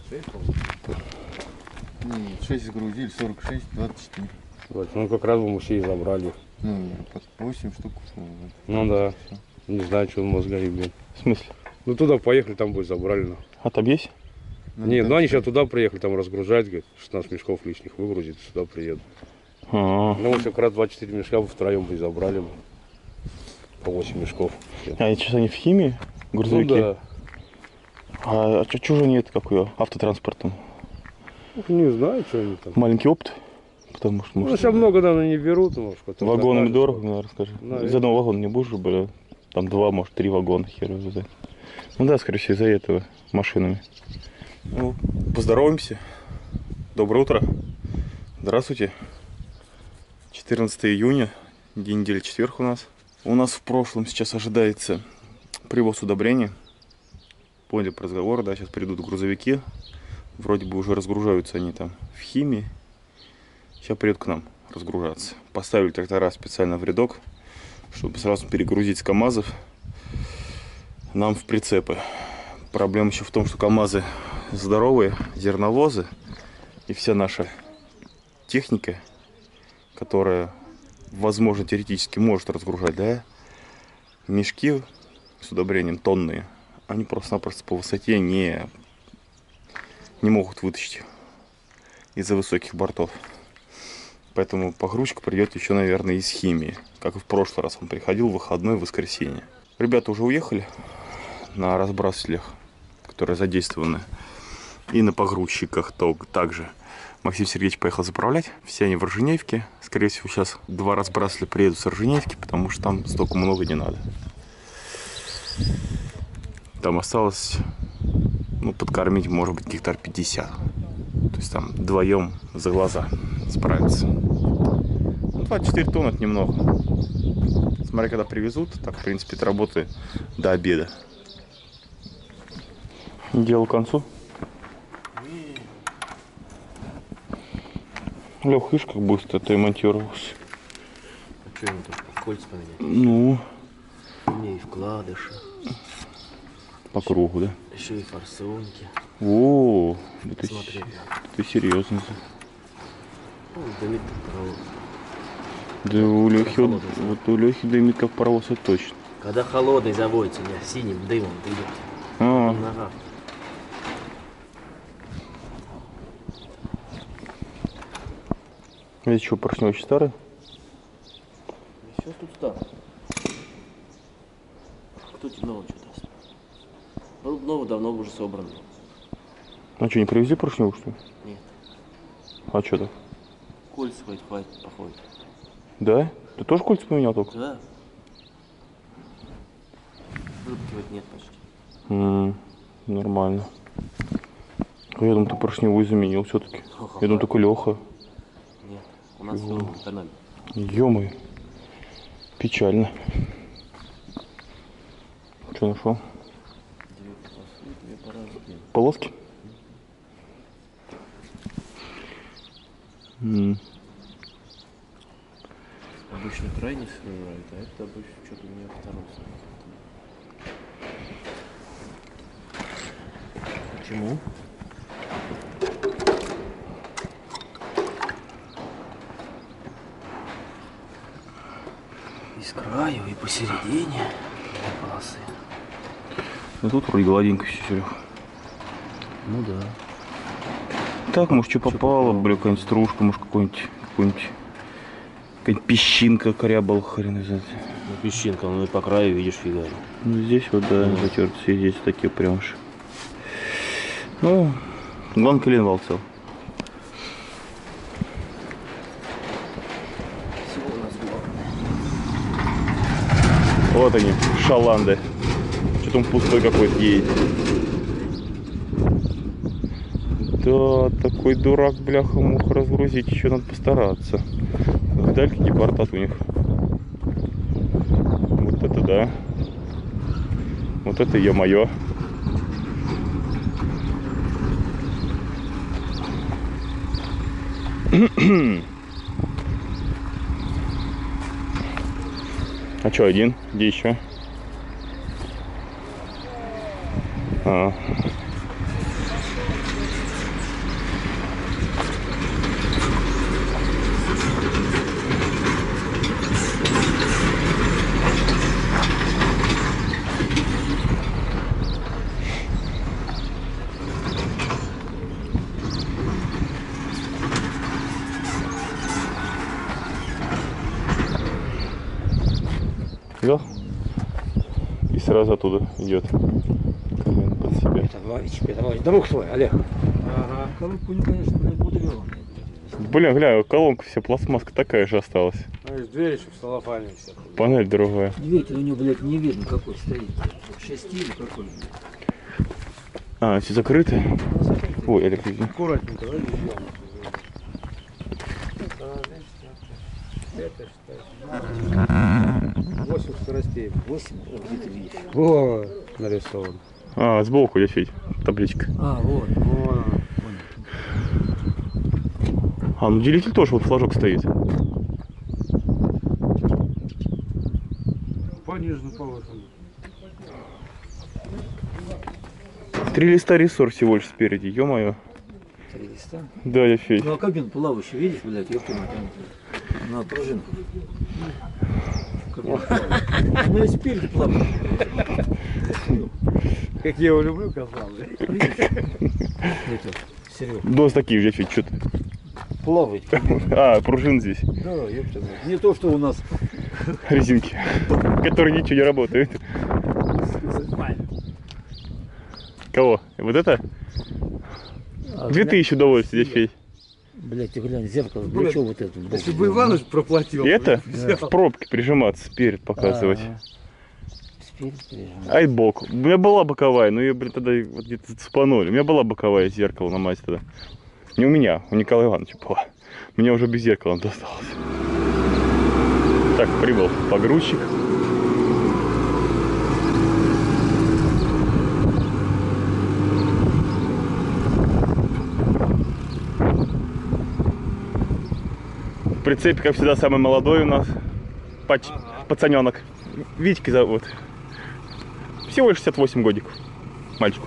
6 загрузили, 46, 24. Вот, ну как раз мы все и забрали. Ну, 8 штук. Ну да. Не знаю, что он мозга блин. В смысле? Ну туда поехали, там будет забрали. Ну. А там есть? Нет, ну они сейчас туда приехали, там разгружать, говорит, 16 мешков лишних выгрузить, сюда приедут. А, Ну мы как раз 24 мешка втроем бы и забрали. По 8 мешков. а сейчас они в химии? Грузовики? Ну да. А что же нет, как ее, автотранспортом? Не знаю, что они там. Маленький опыт? Потому что, Ну, может, сейчас много, наверное, не берут. Может, вагонами дорого, наверное, скажи. Наверное. Из одного вагона не будешь же, бля. Там 2, может, 3 вагона хер его взять. Ну да, скорее всего, из-за этого машинами. Ну, поздороваемся. Доброе утро. Здравствуйте. 14 июня, день недели, четверг у нас. У нас в прошлом сейчас ожидается привоз удобрений. Поняли по разговору, да, сейчас придут грузовики. Вроде бы уже разгружаются они там в химии. Сейчас придет к нам разгружаться. Поставили трактора специально в рядок, чтобы сразу перегрузить с КАМАЗов нам в прицепы. Проблема еще в том, что КАМАЗы здоровые, зерновозы, и вся наша техника, которая, возможно, теоретически может разгружать, да, мешки с удобрением тонные, они просто-напросто по высоте не могут вытащить из-за высоких бортов. Поэтому погрузчик придет еще, наверное, из химии. Как и в прошлый раз он приходил в выходной, в воскресенье. Ребята уже уехали на разбрасывателях, которые задействованы. И на погрузчиках также. Максим Сергеевич поехал заправлять. Все они в Рженевке. Скорее всего, сейчас 2 разбрасывателя приедут с Рженевки, потому что там столько много не надо. Там осталось, ну, подкормить, может быть, гектар 50. То есть там вдвоем за глаза справиться. 24 тонн это немного. Смотри, когда привезут, так, в принципе, это работы до обеда. Дело к концу. Лех, видишь, как быстро ты монтировался. А что ему только кольца поменять? Ну, Мне и вкладыши. по кругу, да? Еще и форсунки. О, это Смотри. ты серьезно. Ну, дымит как паровоз. Да у Лехи, холодный. вот у Лехи дымит как паровоз, это точно. Когда холодный заводится, у меня синим дымом дымит. А, Нога. это что, поршневый очень старый? Еще тут старый. Кто тебе нового что даст? Ну, нового давно уже собран. А что, не привезли поршневый, что ли? Нет. А что так? Кольца хоть хватит, походит. Да? Ты тоже кольца поменял только? Да. Выпутывать нет почти. Нормально. А я думал, ты поршневую заменил все-таки. Я думал, только Леха. Нет. У нас все экономит. Ё-моё. Печально. Что нашел? 2 полосы, 2 полоски. Полоски? Обычно крайний срывает, а это обычно что-то у меня второй срывает. Почему? И с краю, и посередине 2 полосы. Ну тут вроде гладенько все, Серег. Ну да. Так, может, что попало, бля, какая-нибудь стружка, может, какая-нибудь песчинка корябал, хрен знает. Ну, песчинка, ну и по краю видишь фига. Ну, здесь вот, да, затерты, все здесь такие прям уж. Ну, главное, коленвал цел. Всего у нас главное. Вот они, шаланды. Что-то он пустой какой-то едет. Да, такой дурак, бляха, мух разгрузить, еще надо постараться. Видали, какие борта у них? Вот это да. Вот это ё-моё. А что, один? Где еще? сразу оттуда идет. Колено под себя. Это Вович, друг твой, Олег. Ага. Коробку, ну, конечно, блядь, мудреный. Блин, гля, колонка вся пластмасска такая же осталась. Знаешь, дверь еще в целлофане вся. Панель другая. Двигатель у него, блядь, не видно, какой стоит. 6 или какой. А, все закрыто. Ой, Олег, извини. Аккуратненько, да, везем. 8 скоростей. 8, где ты видишь? Во, нарисован. А, сбоку, я федь, табличка. А, вот. Вон. А, ну делитель тоже, вот флажок стоит. Понижен, повышен. 3 листа рессор всего лишь спереди, ё-моё. 3 листа. Да, я федь. Ну а кабин плавающий, видишь, блядь, ёпта мать, там на пружинках. Ну и спереди плавающий. Как я его люблю, казалось. Это, Серега. Дос такие же, федь, что ты? Плавает кабин. А, пружин здесь, Да, ёпта мать. Не то, что у нас. резинки, которые ничего не работают. Кого? Вот это? 2000 удовольствия, дядь Федь. Блядь, ты глянь, зеркало, для чего вот это? Если бы Иваныч проплатил. Это? В пробке прижиматься, сперед показывать. Спереди прижимать. Ай, бок. У меня была боковая, но ее, блин, тогда вот где-то спанули. У меня была боковая зеркало на мате тогда. Не у меня, у Николая Ивановича была. У меня уже без зеркала досталось. Так, прибыл погрузчик. В прицепе, как всегда, самый молодой у нас пацаненок. Витька зовут. Всего 68 годиков. Мальчику.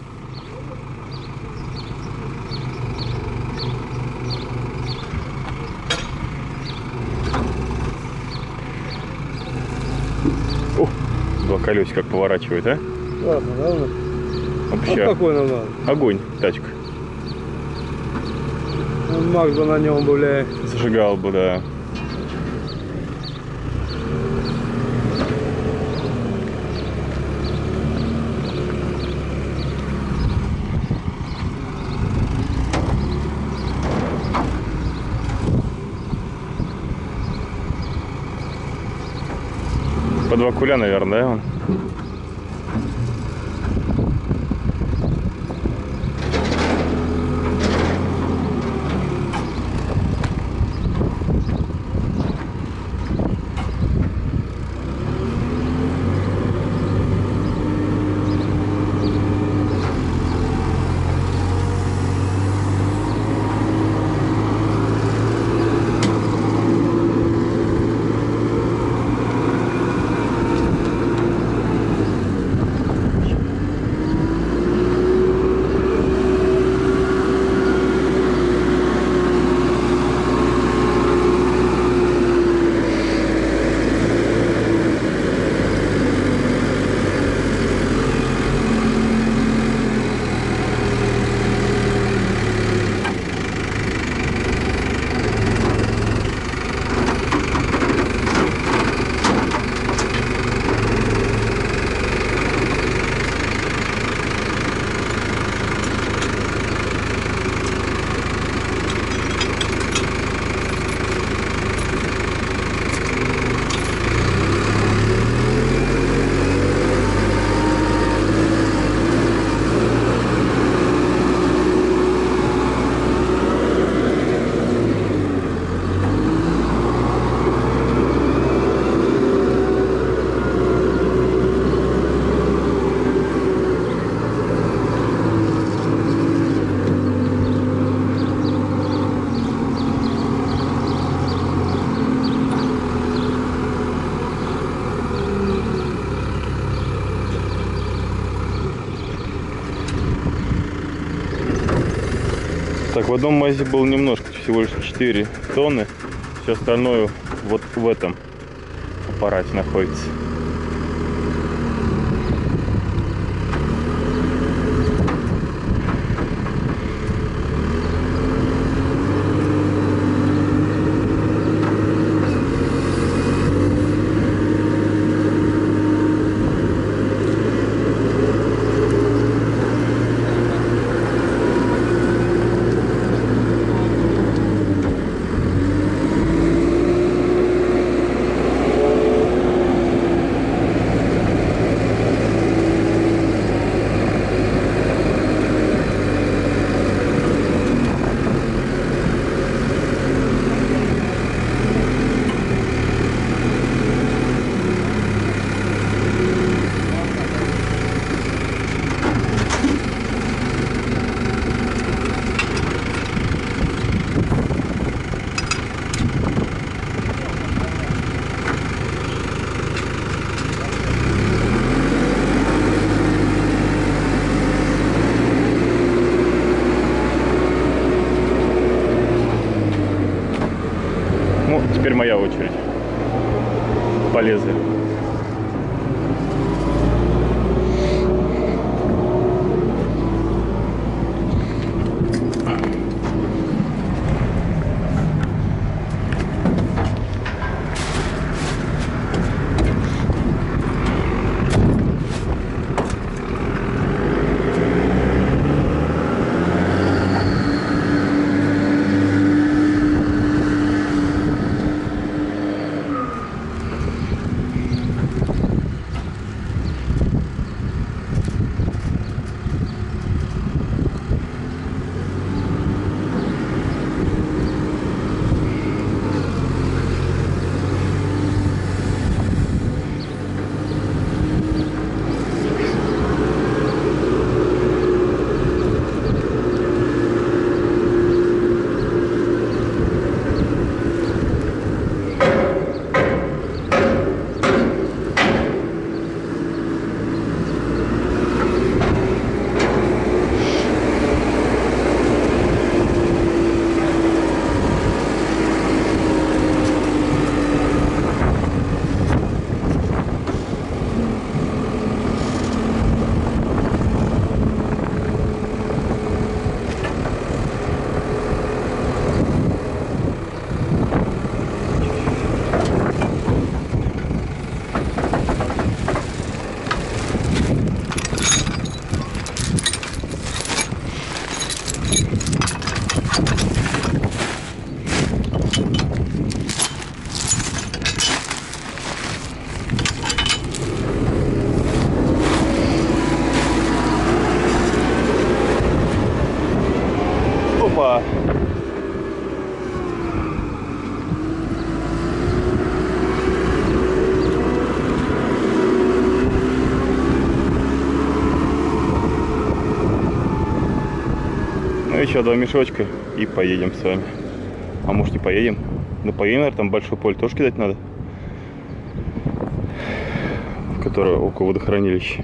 Ух, два колесика как поворачивает, а? Ладно, ладно. Вообще, Вот какой нам надо. огонь, тачка. Макс бы на нем, бля. Зажигал бы, да. По 2 куля, наверное, да? Он? Так, в одном мазе было немножко, всего лишь 4 тонны. Все остальное вот в этом аппарате находится. Теперь моя очередь. Полезли. Опа! Ну еще 2 мешочка и поедем с вами. А может не поедем? Ну поедем, наверное, там большое поле тоже кидать надо. Которое около водохранилища.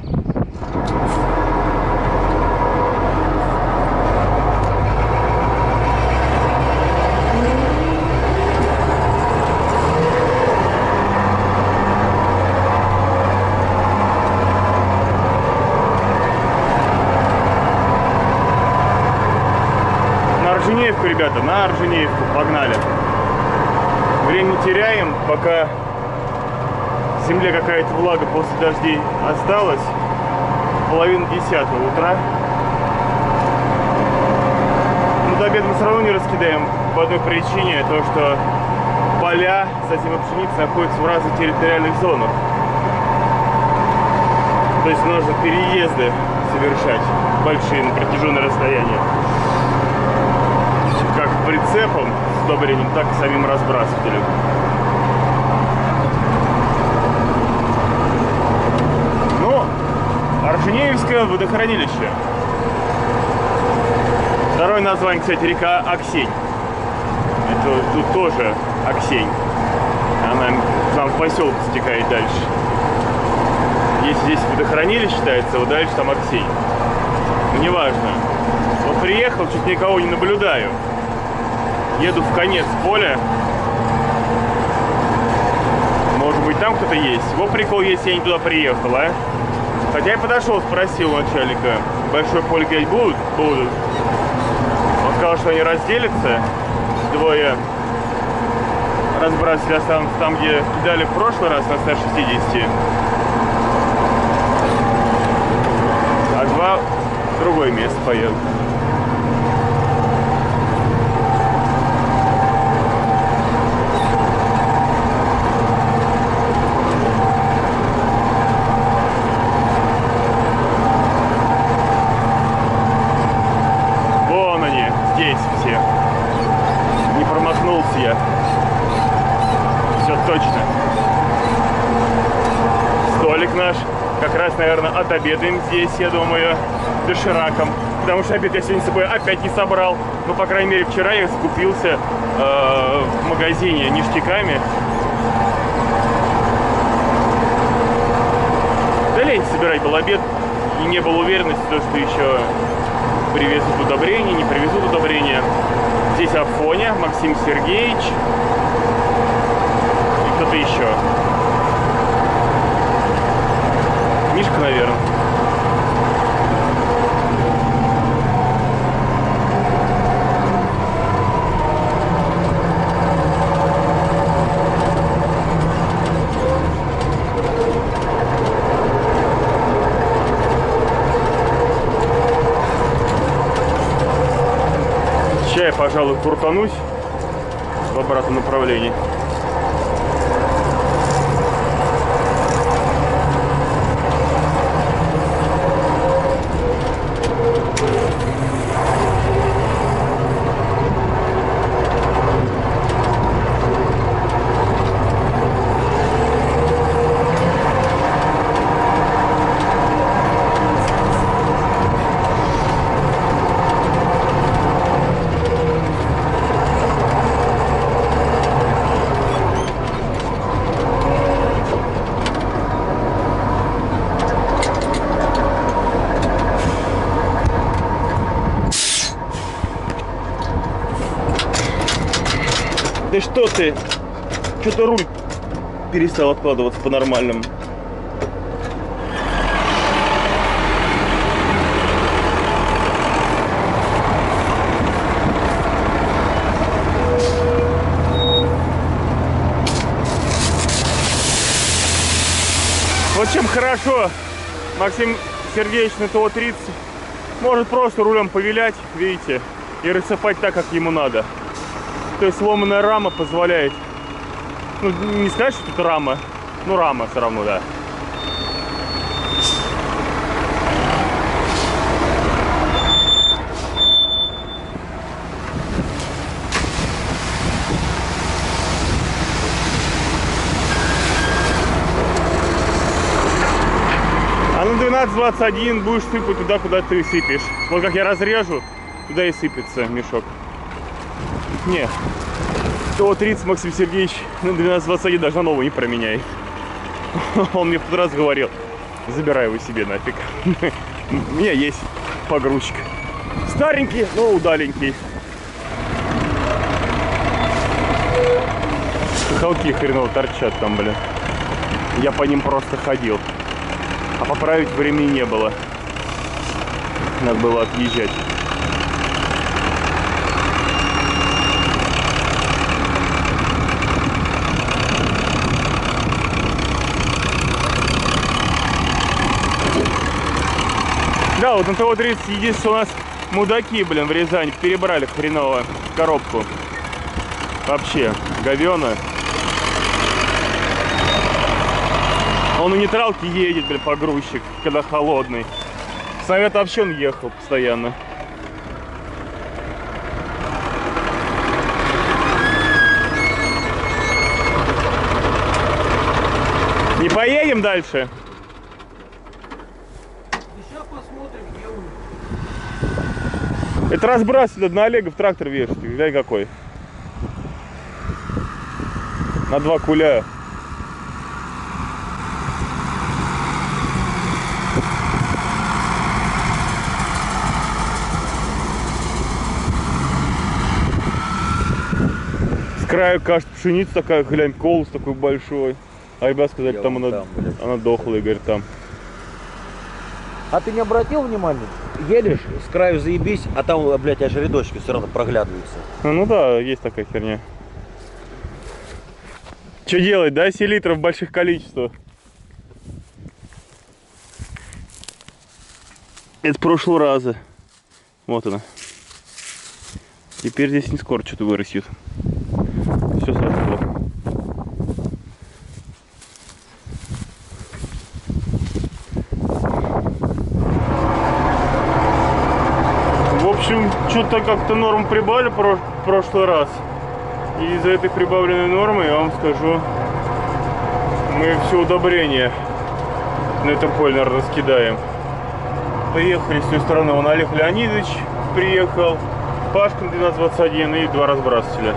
Ребята, на Орджонеевку погнали. Время не теряем, пока в земле какая-то влага после дождей осталась. 9:30 утра. Но до обеда мы все равно не раскидаем по одной причине, то что поля с озимой пшеницей находятся в разных территориальных зонах. То есть нужно переезды совершать большие на протяженное расстояние. Как прицепом с удобрением, так и самим разбрасывателем. Ну, Орджонеевское водохранилище. Второе название, кстати, река Аксень. Это тут тоже Аксень. Она там в поселок стекает дальше. Если здесь водохранилище считается, вот дальше там Аксень. Но неважно. Вот приехал, чуть никого не наблюдаю. Еду в конец поля. Может быть, там кто-то есть. Вот прикол, если я не туда приехал, а? Хотя я подошел, спросил у начальника, большое поле гулять будут? Будут. Он сказал, что они разделятся. Двое разбрасывали, останутся там, где кидали в прошлый раз на 160. А два в другое место поедут. Точно. Столик наш. Как раз, наверное, отобедаем здесь, я думаю, дошираком. Потому что обед я сегодня с собой опять не собрал. Ну, по крайней мере, вчера я скупился в магазине ништяками. Да лень собирать был обед. И не было уверенности, что еще привезут удобрения, не привезут удобрения. Здесь Афоня, Максим Сергеевич. это еще? Мишка, наверное. Сейчас я, пожалуй, крутанусь в обратном направлении. Да что ты? Что-то руль перестал откладываться по-нормальному. Вот чем хорошо Максим Сергеевич на ТО-30 может просто рулем повилять, видите, и рассыпать так, как ему надо. То есть сломанная рама позволяет, ну не сказать, что тут рама, ну рама все равно, да. А на 12-21 будешь сыпать туда, куда ты сыпешь. Вот как я разрежу, туда и сыпется мешок. Не, ТО-30 Максим Сергеевич на 12-21 даже на новый не променяй. Он мне в тот раз говорил, забирай его себе нафиг. У меня есть погрузчик. Старенький, но удаленький. Хохолки хреново торчат там, блин. Я по ним просто ходил. А поправить времени не было. Надо было отъезжать. Да, вот на ТО-30 единственное, у нас мудаки, блин, в Рязани перебрали хреново коробку. Вообще, говёно. Он на нейтралке едет, блин, погрузчик, когда холодный. С нами вообще он ехал постоянно. Не поедем дальше? Это разбрасывает на Олега в трактор вешать. Глянь какой. На 2 куля. С краю кажется пшеница такая, глянь, колос такой большой. А ребят сказали, там она дохлая, говорит, там. А ты не обратил внимания? Едешь, с краю заебись, а там, блядь, аж рядочки все равно проглядываются. Ну да, есть такая херня. Что делать, да? Селитров в больших количествах. Это прошлого раза. Вот она. Теперь здесь не скоро что-то вырастет. Все сошло. В общем, что-то как-то норму прибавили в прошлый раз. И из-за этой прибавленной нормы, я вам скажу, мы все удобрения на этом поле, наверное, раскидаем. Поехали с той стороны. Вон Олег Леонидович приехал, Пашка 1221 и 2 разбрасывателя.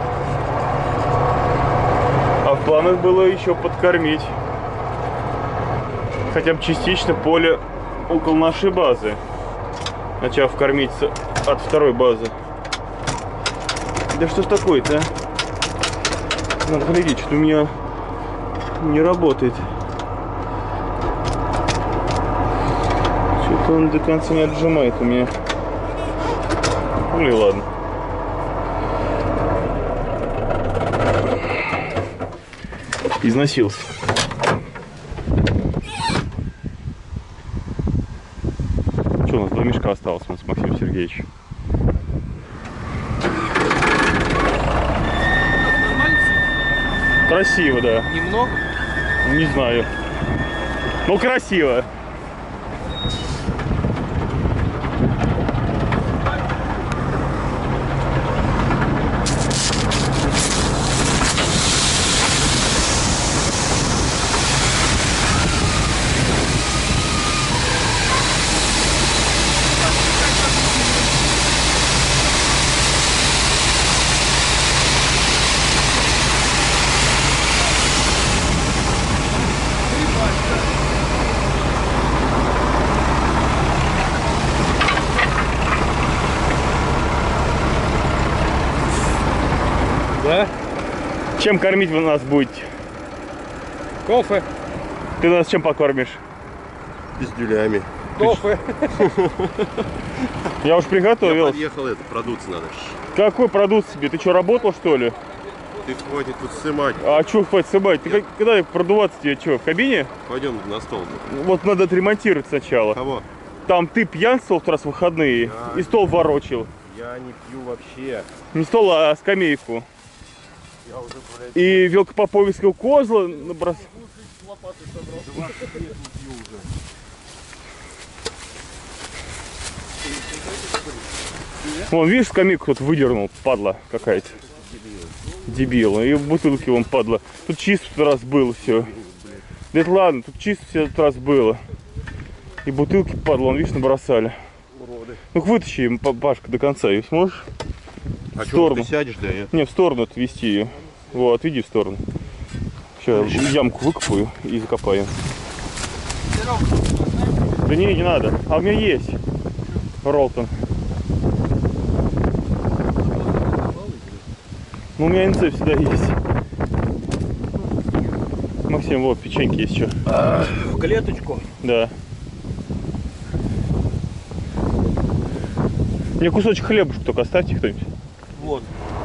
А в планах было еще подкормить хотя бы частично поле около нашей базы, начав кормить от второй базы. Да что ж такое-то, а? Надо глядеть, что у меня Не работает. Что-то он до конца не отжимает у меня. Ну и ладно. Износился. Что, у нас 2 мешка осталось у нас с Максимом Сергеевичем. Красиво, да. Немного? Не знаю. Ну, красиво. Да? Чем кормить вы нас будете? Кофе. Ты нас чем покормишь? Пиздюлями. Кофе. Я уж приготовил. Подъехал это, продуться надо. Какой продукт себе? Ты что, работал, что ли? Ты хватит тут сымать. А что хватит сымать? Ты когда продуваться тебе что, в кабине? Пойдем на стол. Вот надо отремонтировать сначала. Кого? Там ты пьянствовал в раз в выходные и стол ворочил. Я не пью вообще. Не стол, а скамейку. Я уже, блядь, И велкопоповского козла набросал. Вон, видишь, скамейку кто-то выдернул, падла какая-то. Дебил. И бутылки вон падла. Тут чисто в тот раз было все. Да это ладно, тут чисто все этот раз было. И бутылки падла, вон, видишь, набросали. уроды. Ну-ка вытащи им, Пашка, до конца ее сможешь? А В что, сторону. ты сядешь, да? Я... Не, в сторону отвести ее. Вот, отведи в сторону. Сейчас ямку выкопаю и закопаю. Да не надо. А у меня есть Ролтон. Ну, у меня НЦ всегда есть. Максим, вот, печеньки есть что. В клеточку. Да. Мне кусочек хлебушка только оставьте кто-нибудь. Вот.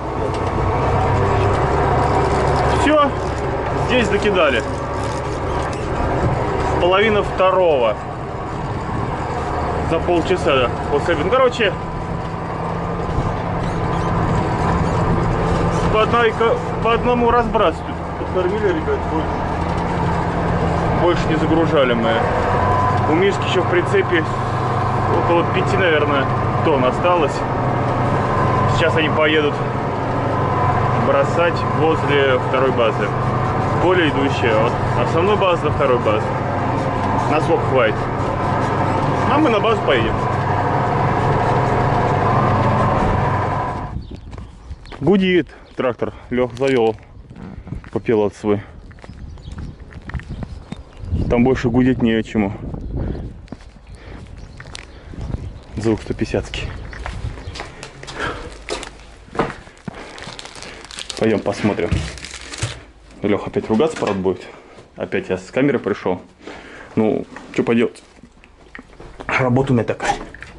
Все, здесь докидали. Половина второго. За полчаса после обеда. Ну, короче, по одному разбрасывают. Подкормили, ребят, больше не загружали мы. У Мишки еще в прицепе около 5, наверное, тонн осталось. Сейчас они поедут бросать возле второй базы. Поле идущее от основной базы до второй базы. На сколько хватит. А мы на базу поедем. Гудит трактор. Лех завел попилот свой. Там больше гудеть не о чему. Звук 150-ский. Пойдем посмотрим. Леха опять ругаться, правда, будет. Опять я с камеры пришел. Ну, что поделать? Работа у меня такая.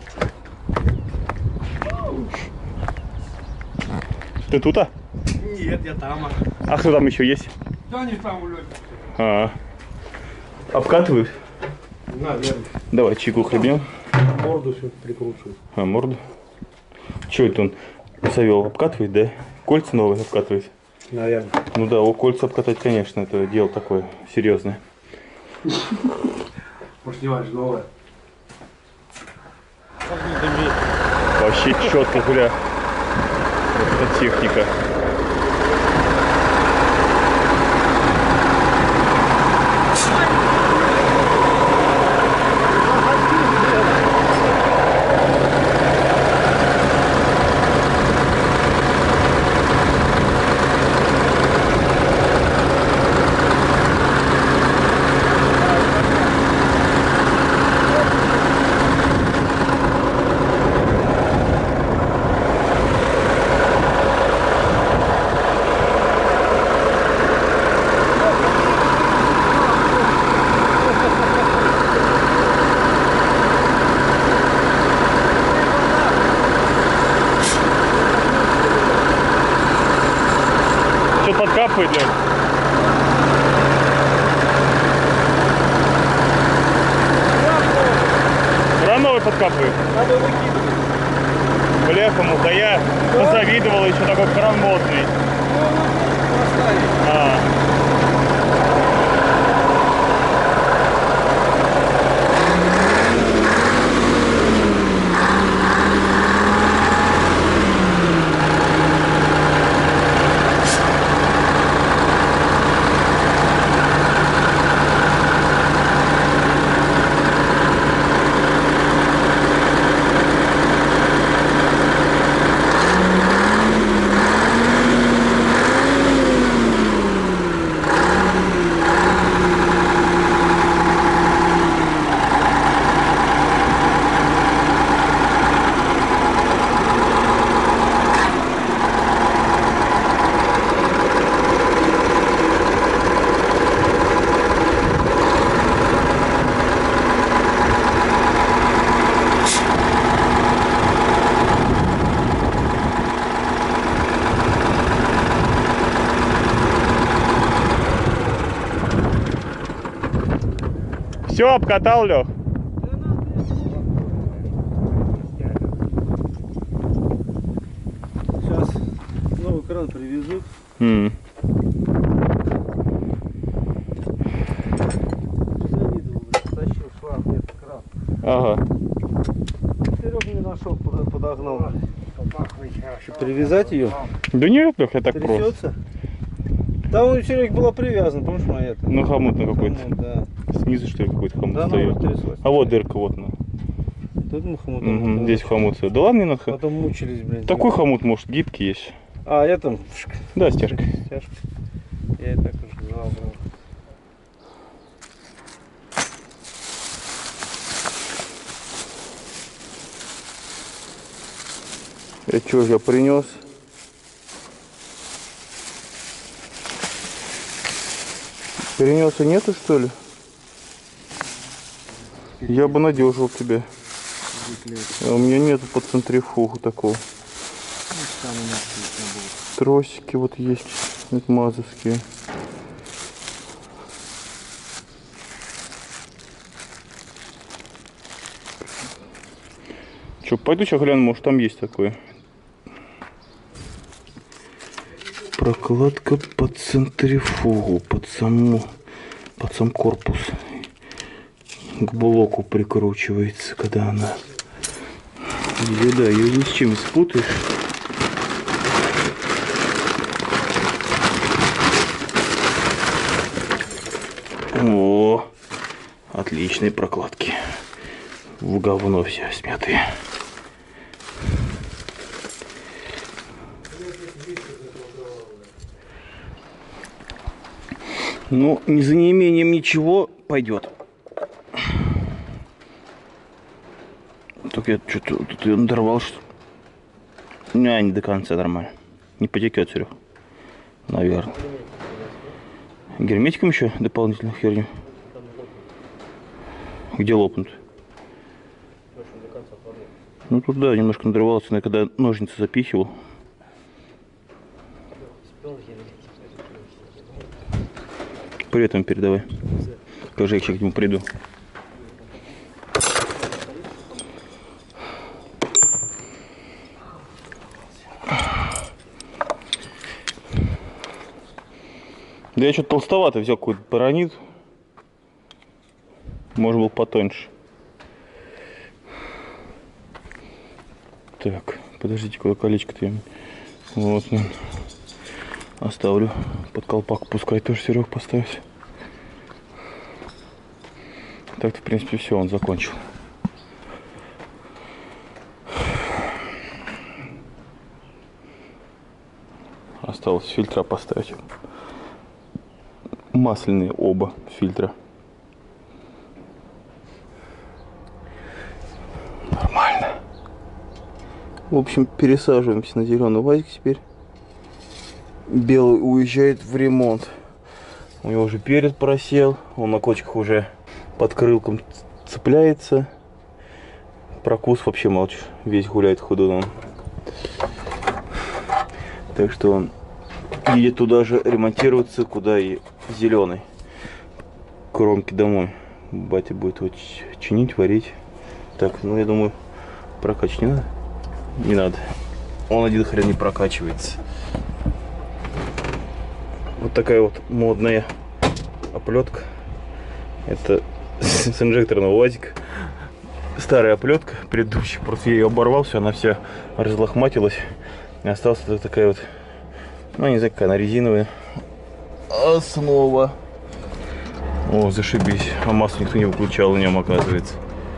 Ты тут, а? Нет, я там. А кто там еще есть? Да не там, Лёнь. А, обкатывают? Наверное. Давай чайку хлебнем. Морду все прикручиваю. А, морду. Че это он завел? Обкатывает, да? Кольца новые обкатывает? Наверное. Ну да, у кольца обкатать, конечно, это дело такое серьезное. Может, не важно, новое. Вообще четко, гуля. Это техника. подкапывает, Лёнь. Крановый подкапывает. Надо выкидывать. Бляха, да я позавидовал, еще такой кран модный. А. Все, обкатал, Лех? Сейчас новый кран привезут. Завидовал, тащил шланг, этот кран. Ага. Серега не нашел, подогнал. Привязать ее? Да нет, Лех, я так просто. Трясется? Там у Сереги была привязана, помнишь, моя это? Ну, хомут на какой-то. Да. Снизу, что ли, какой-то хомут Да, стоит. ну, тряслась. А вот дырка, вот она. Тут мы хомутом. Угу, здесь хомут стоит. Да ладно, не надо. Потом мучились, блин. Такой хомут, может, гибкий есть. А, я там... Да, стяжка. Стяжка. Я и так уже знал, брал. Это что же я принес? Перенеса нету, что ли? Я бы надежил тебе. А у меня нету под центрифугу такого. Тросики вот есть, мазовские. Че, пойду сейчас гляну, может там есть такое. Прокладка под центрифугу, под сам корпус. К блоку прикручивается, когда она... Или да, ее ни с чем спутаешь. О, отличные прокладки. В говно все смятые. Ну, за неимением ничего пойдет. Только я что-то тут ее надорвал, что не до конца нормально. Не потекет, Серег. Наверное. Герметиком еще дополнительную херню. Где лопнут? Ну тут да, немножко надорвался, но я когда ножницы запихивал. Привет им передавай. Скажи, я сейчас к нему приду. Да я что-то толстовато взял какой-то паранит. Может был потоньше. Так, подождите, куда колечко-то я... Вот, оставлю под колпак, пускай тоже Серег поставить. Так-то, в принципе, все, он закончил. Осталось фильтра поставить. Масляные оба фильтра. Нормально. В общем, пересаживаемся на зеленый УАЗик теперь. Белый уезжает в ремонт. У него уже перед просел. Он на кочках уже под крылком цепляется. Прокус вообще молчу. Весь гуляет ходуном. Так что едет туда же ремонтироваться, куда и зеленый. Кромки домой. Батя будет вот чинить, варить. Так, ну я думаю, прокачать не надо? Не надо. Он один хрен не прокачивается. Вот такая вот модная оплетка. Это с инжекторного УАЗика. Старая оплетка, предыдущая. Просто я ее оборвал, все, она вся разлохматилась. И осталась вот такая вот, ну не знаю, какая она, резиновая основа. О, зашибись. А масло никто не выключал на нем, оказывается.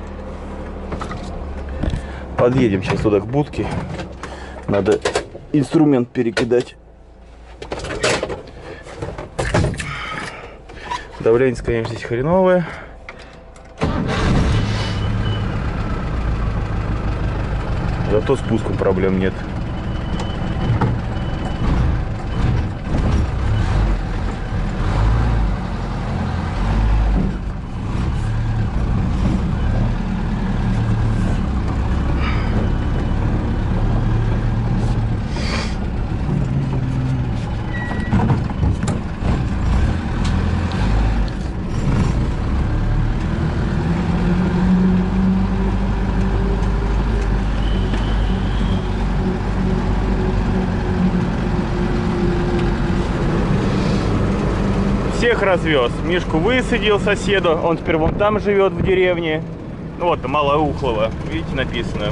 Подъедем сейчас туда к будке. Надо инструмент перекидать. Давление, конечно, здесь хреновое. Зато с спуском проблем нет. Всех развез. Мишку высадил соседу. Он теперь вон там живет в деревне. Ну вот, Малоухлово. Видите, написано.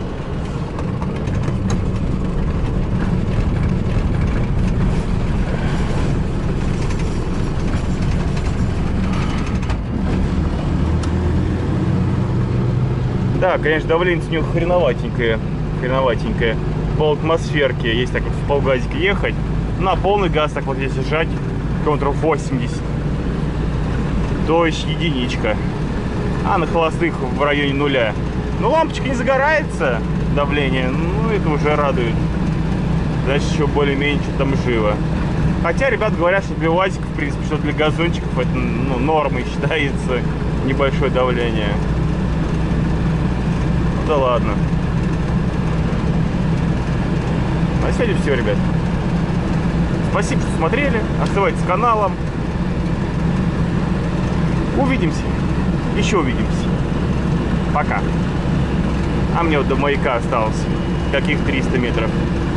Да, конечно, давление у него хреноватенькое. Хреноватенькое. Пол атмосферки. Есть так вот в полгазика ехать. На полный газ так вот если сжать. Километров 80, то есть единичка, а на холостых в районе нуля. Но лампочка не загорается, давление, ну это уже радует. Значит, еще более-менее что-то там живо. Хотя ребят говорят, что для УАЗиков, в принципе, что для газончиков это ну, нормой считается небольшое давление. Ну, да ладно. На сегодня все, ребят. Спасибо, что смотрели. Оставайтесь с каналом. Увидимся. Еще увидимся. Пока. А мне вот до маяка осталось каких 300 метров.